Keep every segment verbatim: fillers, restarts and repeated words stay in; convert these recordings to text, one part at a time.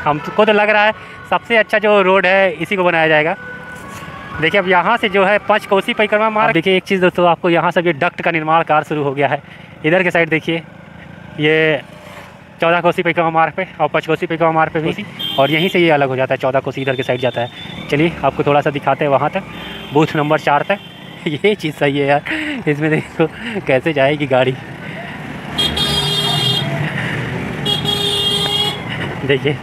हमको तो लग रहा है सबसे अच्छा जो रोड है इसी को बनाया जाएगा। देखिए अब यहाँ से जो है पंचकोसी परिक्रमा मार्ग, देखिए एक चीज़ दोस्तों, आपको यहाँ से भी डक्ट का निर्माण कार्य शुरू हो गया है। इधर के साइड देखिए ये चौदह कोसी परिक्रमा मार्ग पे और पंचकोसी परिक्रमा मार्ग पे भी, और यहीं से ये अलग हो जाता है। चौदह कोसी इधर के साइड जाता है। चलिए आपको थोड़ा सा दिखाते हैं वहाँ तक, बूथ नंबर चार तक। ये चीज़ सही है यार, इसमें देखो कैसे जाएगी गाड़ी। देखिए,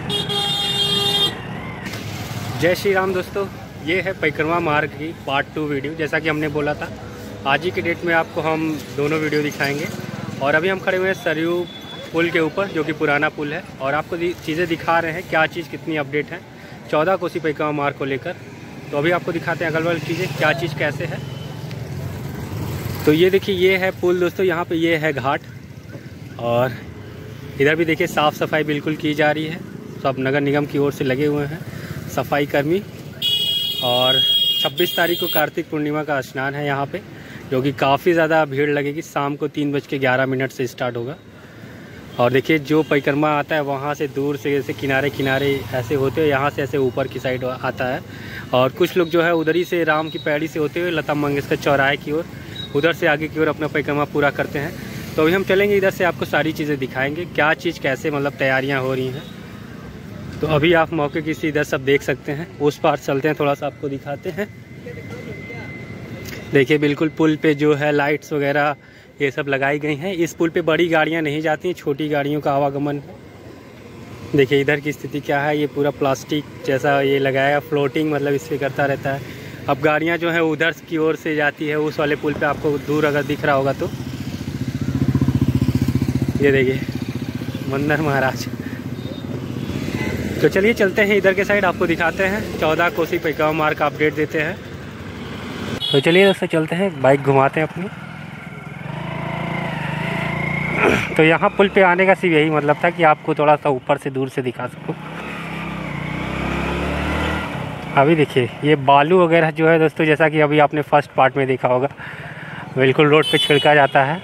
जय श्री राम दोस्तों, ये है परिक्रमा मार्ग की पार्ट टू वीडियो। जैसा कि हमने बोला था आज ही के डेट में आपको हम दोनों वीडियो दिखाएंगे। और अभी हम खड़े हुए हैं सरयू पुल के ऊपर, जो कि पुराना पुल है, और आपको चीज़ें दिखा रहे हैं क्या चीज़ कितनी अपडेट है चौदह कोसी परिक्रमा मार्ग को लेकर। तो अभी आपको दिखाते हैं अगल बगल चीज़ें, क्या चीज़ कैसे है। तो ये देखिए, ये है पुल दोस्तों, यहाँ पे ये है घाट, और इधर भी देखिए साफ़ सफाई बिल्कुल की जा रही है। सब नगर निगम की ओर से लगे हुए हैं सफाई कर्मी। और छब्बीस तारीख को कार्तिक पूर्णिमा का स्नान है यहाँ पे, जो कि काफ़ी ज़्यादा भीड़ लगेगी। शाम को तीन बज के ग्यारह मिनट से स्टार्ट होगा। और देखिए जो परिक्रमा आता है वहाँ से दूर से ऐसे किनारे किनारे ऐसे होते हुए यहाँ से ऐसे ऊपर की साइड आता है। और कुछ लोग जो है उधर ही से राम की पैड़ी से होते हुए लता मंगेशकर चौराहे की ओर, उधर से आगे की ओर अपना परिक्रमा पूरा करते हैं। तो अभी हम चलेंगे इधर से, आपको सारी चीज़ें दिखाएंगे क्या चीज़ कैसे मतलब तैयारियाँ हो रही हैं। तो अभी आप मौके की इधर सब देख सकते हैं। उस पार चलते हैं, थोड़ा सा आपको दिखाते हैं। देखिए बिल्कुल पुल पे जो है लाइट्स वगैरह ये सब लगाई गई हैं। इस पुल पे बड़ी गाड़ियां नहीं जाती हैं, छोटी गाड़ियों का आवागमन है। देखिए इधर की स्थिति क्या है, ये पूरा प्लास्टिक जैसा ये लगाया, फ्लोटिंग मतलब इस पर करता रहता है। अब गाड़ियां जो है उधर की ओर से जाती है, उस वाले पुल पे आपको दूर अगर दिख रहा होगा तो ये देखिए मंदिर महाराज। तो चलिए चलते हैं इधर के साइड, आपको दिखाते हैं चौदह कोसी परिक्रमा मार्ग का अपडेट देते हैं। तो चलिए दोस्तों चलते हैं, बाइक घुमाते हैं अपनी। तो यहाँ पुल पे आने का सिर्फ यही मतलब था कि आपको थोड़ा सा ऊपर से दूर से दिखा सकूँ। अभी देखिए ये बालू वगैरह जो है दोस्तों, जैसा कि अभी आपने फर्स्ट पार्ट में देखा होगा, बिल्कुल रोड पे छिड़का जाता है।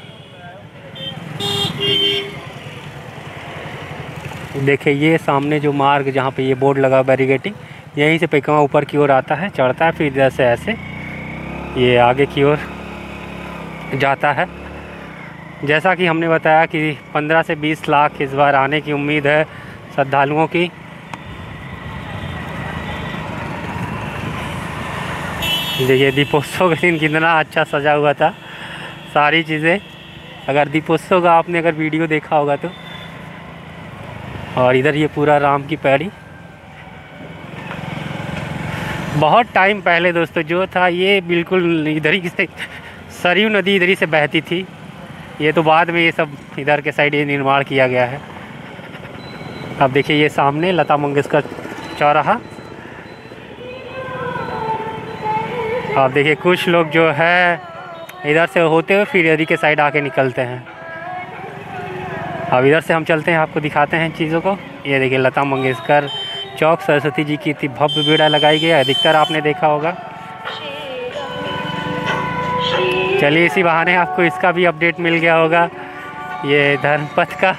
देखिए ये सामने जो मार्ग जहाँ पे ये बोर्ड लगा बैरिगेटिंग, यहीं से परिक्रमा ऊपर की ओर आता है, चढ़ता है, फिर इधर से ऐसे ये आगे की ओर जाता है। जैसा कि हमने बताया कि पंद्रह से बीस लाख इस बार आने की उम्मीद है श्रद्धालुओं की। देखिए दीपोत्सव के दिन कितना अच्छा सजा हुआ था सारी चीज़ें, अगर दीपोत्सव का आपने अगर वीडियो देखा होगा तो। और इधर ये पूरा राम की पैड़ी। बहुत टाइम पहले दोस्तों जो था ये बिल्कुल इधर ही से सरयू नदी इधर ही से बहती थी। ये तो बाद में ये सब इधर के साइड ये निर्माण किया गया है। अब देखिए ये सामने लता मंगेशकर चौराहा। अब देखिए कुछ लोग जो है इधर से होते हुए फिर इधर के साइड आके निकलते हैं। अब इधर से हम चलते हैं, आपको दिखाते हैं चीज़ों को। ये देखिए लता मंगेशकर चौक, सरस्वती जी की इतनी भव्य बेड़ा लगाई गई है, अधिकतर आपने देखा होगा। चलिए इसी बहाने आपको इसका भी अपडेट मिल गया होगा, ये धर्मपथ का।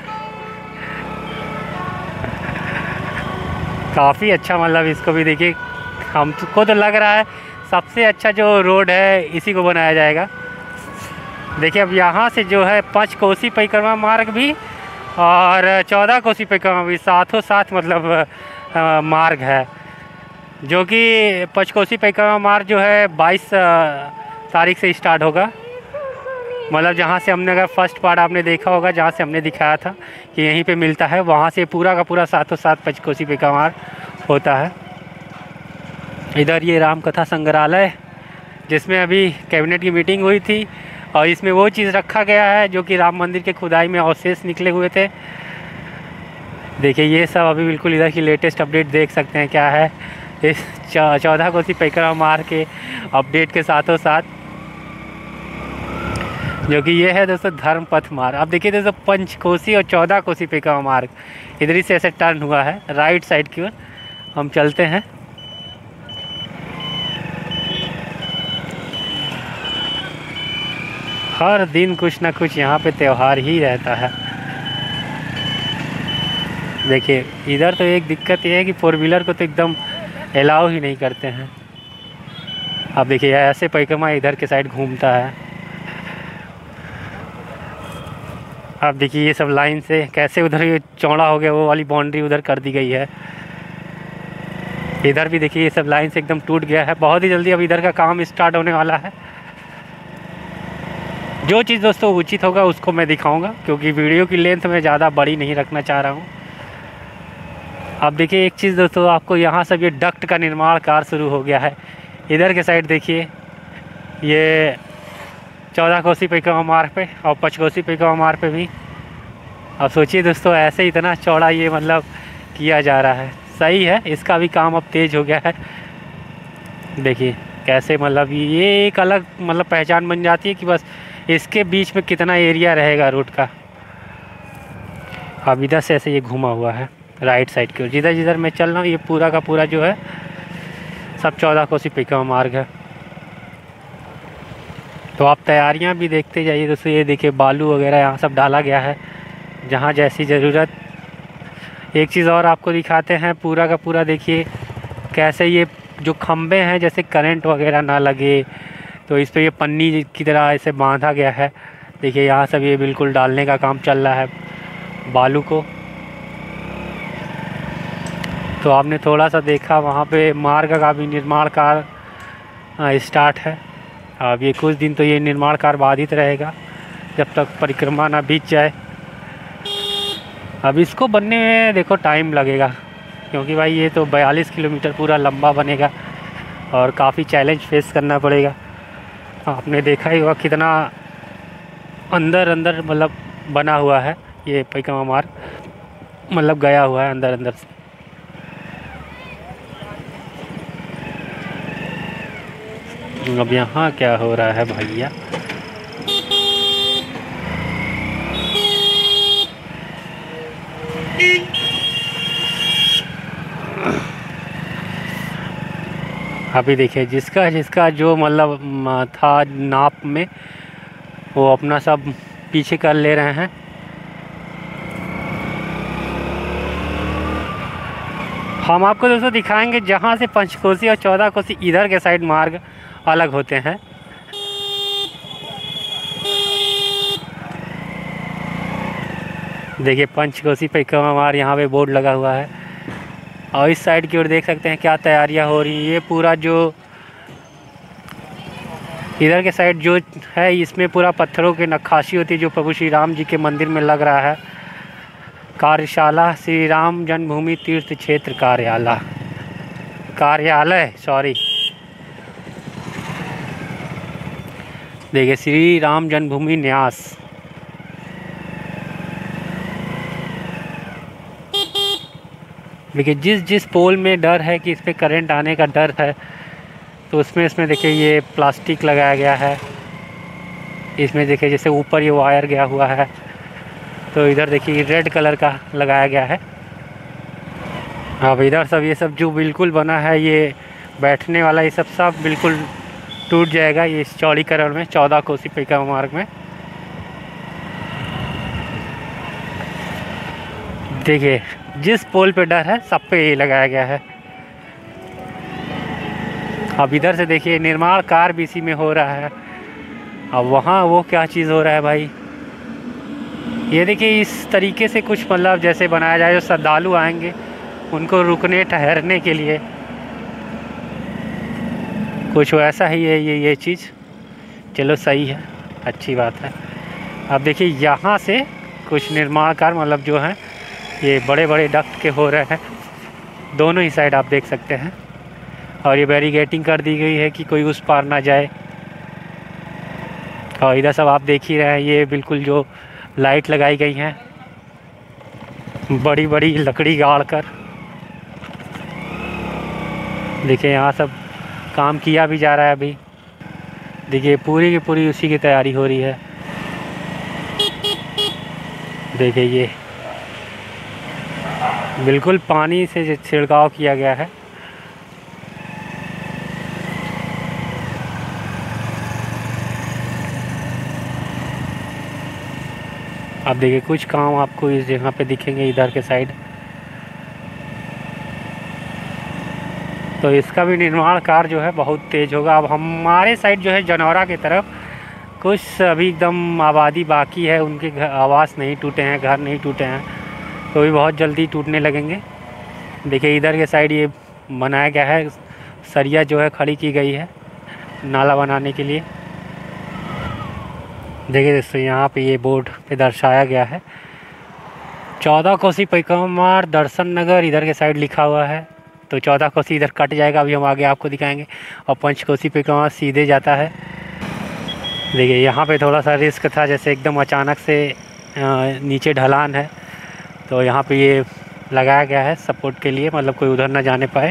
काफ़ी अच्छा मतलब इसको भी देखिए, हमको तो लग रहा है सबसे अच्छा जो रोड है इसी को बनाया जाएगा। देखिए अब यहाँ से जो है पंचकोसी परिक्रमा मार्ग भी और चौदह कोसी परिक्रमा भी साथों साथ मतलब आ, मार्ग है, जो कि पंचकोसी परिक्रमा मार्ग जो है बाईस तारीख से स्टार्ट होगा। मतलब जहाँ से हमने अगर फर्स्ट पार्ट आपने देखा होगा, जहाँ से हमने दिखाया था कि यहीं पे मिलता है, वहाँ से पूरा का पूरा साथों साथ पंचकोसी परिक्रमा मार्ग होता है। इधर ये राम कथा संग्रहालय, जिसमें अभी कैबिनेट की मीटिंग हुई थी, और इसमें वो चीज़ रखा गया है जो कि राम मंदिर के खुदाई में अवशेष निकले हुए थे। देखिए ये सब अभी बिल्कुल इधर की लेटेस्ट अपडेट देख सकते हैं क्या है इस चौदह कोसी परिक्रमा मार्ग के अपडेट के साथों साथ, जो कि ये है दोस्तों धर्मपथ मार्ग। अब देखिए दोस्तों पंचकोसी और चौदह कोसी परिक्रमा मार्ग इधर ही से ऐसे टर्न हुआ है राइट साइड की ओर। हम चलते हैं। हर दिन कुछ ना कुछ यहाँ पे त्यौहार ही रहता है। देखिए इधर तो एक दिक्कत ये है कि फोर व्हीलर को तो एकदम अलाउ ही नहीं करते हैं। अब देखिए ऐसे परिक्रमा इधर के साइड घूमता है। अब देखिए ये सब लाइन से कैसे उधर ये चौड़ा हो गया, वो वाली बाउंड्री उधर कर दी गई है। इधर भी देखिए ये सब लाइन से एकदम टूट गया है। बहुत ही जल्दी अब इधर का काम स्टार्ट होने वाला है। जो चीज़ दोस्तों उचित होगा उसको मैं दिखाऊंगा, क्योंकि वीडियो की लेंथ मैं ज़्यादा बड़ी नहीं रखना चाह रहा हूँ। अब देखिए एक चीज़ दोस्तों, आपको यहाँ सब ये डक्ट का निर्माण कार्य शुरू हो गया है। इधर के साइड देखिए ये चौदह कोसी परिक्रमा मार्ग पे और पचकोसी परिक्रमा मार्ग पे भी। अब सोचिए दोस्तों ऐसे इतना चौड़ा ये मतलब किया जा रहा है। सही है, इसका भी काम अब तेज़ हो गया है। देखिए कैसे मतलब ये एक अलग मतलब पहचान बन जाती है कि बस इसके बीच में कितना एरिया रहेगा रोड का। अब इधर से ऐसे ये घुमा हुआ है राइट साइड की ओर। जिधर जिधर मैं चल रहा हूँ ये पूरा का पूरा जो है सब चौदह कोसी परिक्रमा मार्ग है। तो आप तैयारियां भी देखते जाइए दोस्तों। ये देखिए बालू वगैरह यहाँ सब डाला गया है जहाँ जैसी ज़रूरत। एक चीज़ और आपको दिखाते हैं, पूरा का पूरा देखिए कैसे ये जो खंबे हैं जैसे करंट वगैरह ना लगे तो इस पर ये पन्नी की तरह ऐसे बांधा गया है। देखिए यहाँ सब ये बिल्कुल डालने का काम चल रहा है बालू को। तो आपने थोड़ा सा देखा वहाँ पे मार्ग का भी निर्माण कार्य स्टार्ट है। अब ये कुछ दिन तो ये निर्माण कार्य बाधित रहेगा जब तक परिक्रमा ना बीत जाए। अब इसको बनने में देखो टाइम लगेगा, क्योंकि भाई ये तो बयालीस किलोमीटर पूरा लंबा बनेगा और काफ़ी चैलेंज फेस करना पड़ेगा। आपने देखा ही होगा कितना अंदर अंदर मतलब बना हुआ है ये परिक्रमा मार्ग, मतलब गया हुआ है अंदर अंदर से। अब यहाँ क्या हो रहा है भैया? अभी देखिए जिसका जिसका जो मतलब था नाप में वो अपना सब पीछे कर ले रहे हैं। हम आपको दोस्तों दिखाएंगे जहाँ से पंचकोसी और चौदह कोसी इधर के साइड मार्ग अलग होते हैं। देखिए पंचकोसी परिक्रमा मार्ग यहाँ पे बोर्ड लगा हुआ है और इस साइड की ओर देख सकते हैं क्या तैयारियां हो रही हैं। ये पूरा जो इधर के साइड जो है इसमें पूरा पत्थरों की नक्काशी होती है जो प्रभु श्री राम जी के मंदिर में लग रहा है। कार्यशाला श्री राम जन्मभूमि तीर्थ क्षेत्र कार्यालय कार्यालय सॉरी देखिए श्री राम जन्मभूमि न्यास। देखिए जिस जिस पोल में डर है कि इस पर करंट आने का डर है तो उसमें इसमें देखिए ये प्लास्टिक लगाया गया है। इसमें देखिए जैसे ऊपर ये वायर गया हुआ है तो इधर देखिए रेड कलर का लगाया गया है। अब इधर सब ये सब जो बिल्कुल बना है ये बैठने वाला ये सब सब बिल्कुल टूट जाएगा ये इस चौड़ीकरण में चौदह कोसी परिक्रमा मार्ग में। देखिए जिस पोल पे डर है सब पे ये लगाया गया है। अब इधर से देखिए निर्माण कार्य भी इसी में हो रहा है। अब वहाँ वो क्या चीज़ हो रहा है भाई, ये देखिए इस तरीके से कुछ मतलब जैसे बनाया जाए जो श्रद्धालु आएंगे उनको रुकने ठहरने के लिए कुछ वैसा ही है ये ये चीज़। चलो सही है, अच्छी बात है। अब देखिए यहाँ से कुछ निर्माण कार्य मतलब जो है ये बड़े बड़े डक्ट के हो रहे हैं दोनों ही साइड आप देख सकते हैं। और ये बैरिकेडिंग कर दी गई है कि कोई उस पार ना जाए। और इधर सब आप देख ही रहे हैं ये बिल्कुल जो लाइट लगाई गई हैं बड़ी बड़ी लकड़ी गाड़ कर। देखिए यहाँ सब काम किया भी जा रहा है अभी। देखिए पूरी की पूरी उसी की तैयारी हो रही है। देखिए ये बिल्कुल पानी से छिड़काव किया गया है। अब देखिए कुछ काम आपको इस जगह पे दिखेंगे इधर के साइड। तो इसका भी निर्माण कार्य जो है बहुत तेज़ होगा। अब हमारे साइड जो है जनौरा की तरफ कुछ अभी एकदम आबादी बाकी है, उनके घर आवास नहीं टूटे हैं, घर नहीं टूटे हैं, तो भी बहुत जल्दी टूटने लगेंगे। देखिए इधर के साइड ये बनाया गया है, सरिया जो है खड़ी की गई है नाला बनाने के लिए। देखिए दोस्तों यहाँ पे ये बोर्ड पे दर्शाया गया है चौदह कोसी परिक्रमा मार्ग दर्शन नगर, इधर के साइड लिखा हुआ है। तो चौदह कोसी इधर कट जाएगा, अभी हम आगे आपको दिखाएंगे। और पंचकोसी परिक्रमा सीधे जाता है। देखिए यहाँ पे थोड़ा सा रिस्क था, जैसे एकदम अचानक से नीचे ढलान है, तो यहाँ पे ये लगाया गया है सपोर्ट के लिए, मतलब कोई उधर ना जाने पाए।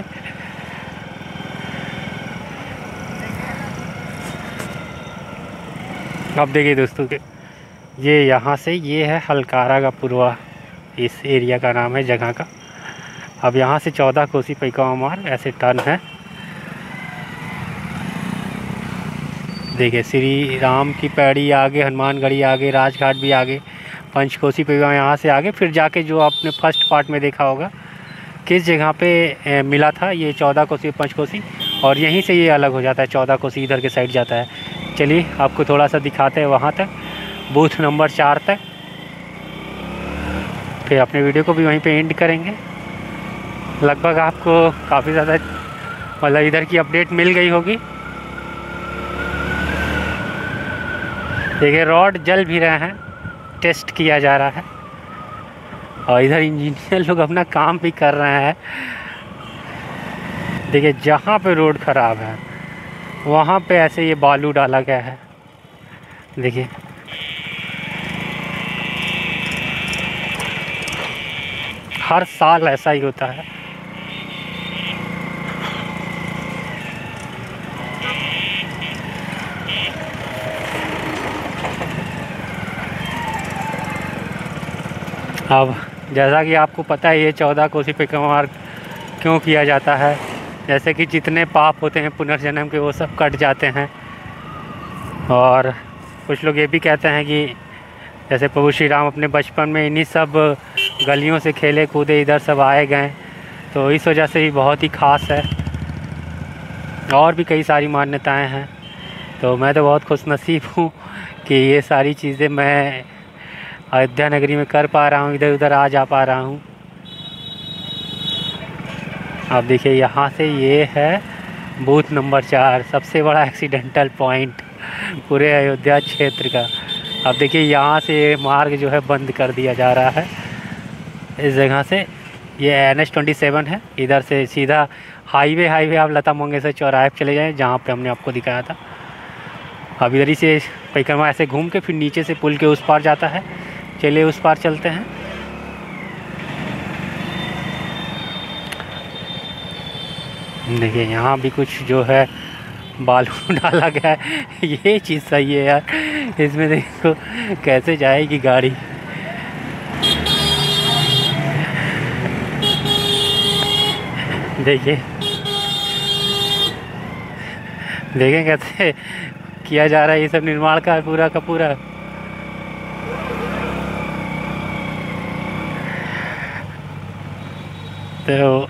अब देखिए दोस्तों के ये यहाँ से ये है हलकारा का पूर्वा, इस एरिया का नाम है जगह का। अब यहाँ से चौदह कोसी परिक्रमा मार्ग ऐसे टर्न है। देखिए श्री राम की पैड़ी आगे, हनुमानगढ़ी आगे, राजघाट भी आगे, पंचकोसी परिक्रमा यहाँ से आगे। फिर जाके जो आपने फर्स्ट पार्ट में देखा होगा किस जगह पे मिला था ये चौदह कोसी पंचकोसी, और यहीं से ये अलग हो जाता है, चौदह कोसी इधर के साइड जाता है। चलिए आपको थोड़ा सा दिखाते हैं वहाँ तक, बूथ नंबर चार तक, फिर अपने वीडियो को भी वहीं पे एंड करेंगे। लगभग आपको काफ़ी ज़्यादा मतलब इधर की अपडेट मिल गई होगी। देखिए रॉड जल भी रहे हैं, टेस्ट किया जा रहा है, और इधर इंजीनियर लोग अपना काम भी कर रहे हैं। देखिए जहाँ पे रोड ख़राब है वहाँ पे ऐसे ये बालू डाला गया है। देखिए हर साल ऐसा ही होता है। अब जैसा कि आपको पता है ये चौदह कोसी परिक्रमा मार्ग क्यों किया जाता है, जैसे कि जितने पाप होते हैं पुनर्जन्म के वो सब कट जाते हैं। और कुछ लोग ये भी कहते हैं कि जैसे प्रभु श्री राम अपने बचपन में इन्हीं सब गलियों से खेले कूदे इधर सब आए गए, तो इस वजह से ही बहुत ही ख़ास है। और भी कई सारी मान्यताएं हैं, तो मैं तो बहुत खुशनसीब हूँ कि ये सारी चीज़ें मैं अयोध्या नगरी में कर पा रहा हूँ, इधर उधर आ जा पा रहा हूँ। अब देखिए यहाँ से ये है बूथ नंबर चार, सबसे बड़ा एक्सीडेंटल पॉइंट पूरे अयोध्या क्षेत्र का। अब देखिए यहाँ से ये मार्ग जो है बंद कर दिया जा रहा है इस जगह से। ये एन एच ट्वेंटी सेवन है, इधर से सीधा हाईवे हाईवे आप लता मंगेशकर चौराहे पे चले जाएँ जहाँ पे हमने आपको दिखाया था। अब इधर ही से परिक्रमा ऐसे घूम के फिर नीचे से पुल के उस पार जाता है। चलिए उस पार चलते हैं। देखिए यहाँ भी कुछ जो है बालू डाला गया है, ये चीज़ सही है यार। इसमें देखो कैसे जाएगी गाड़ी। देखिए देखें कैसे किया जा रहा है ये सब निर्माण का पूरा का पूरा। तो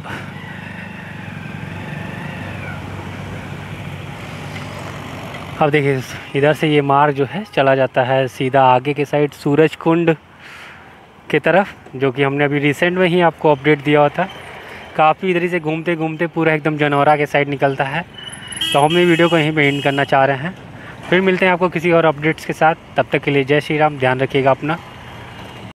अब देखिए इधर से ये मार्ग जो है चला जाता है सीधा आगे के साइड सूरज कुंड की तरफ, जो कि हमने अभी रिसेंट में ही आपको अपडेट दिया हुआ था। काफ़ी इधर से घूमते घूमते पूरा एकदम जनौरा के साइड निकलता है। तो हम ये वीडियो को यहीं पे एंड करना चाह रहे हैं। फिर मिलते हैं आपको किसी और अपडेट्स के साथ, तब तक के लिए जय श्री राम। ध्यान रखिएगा अपना।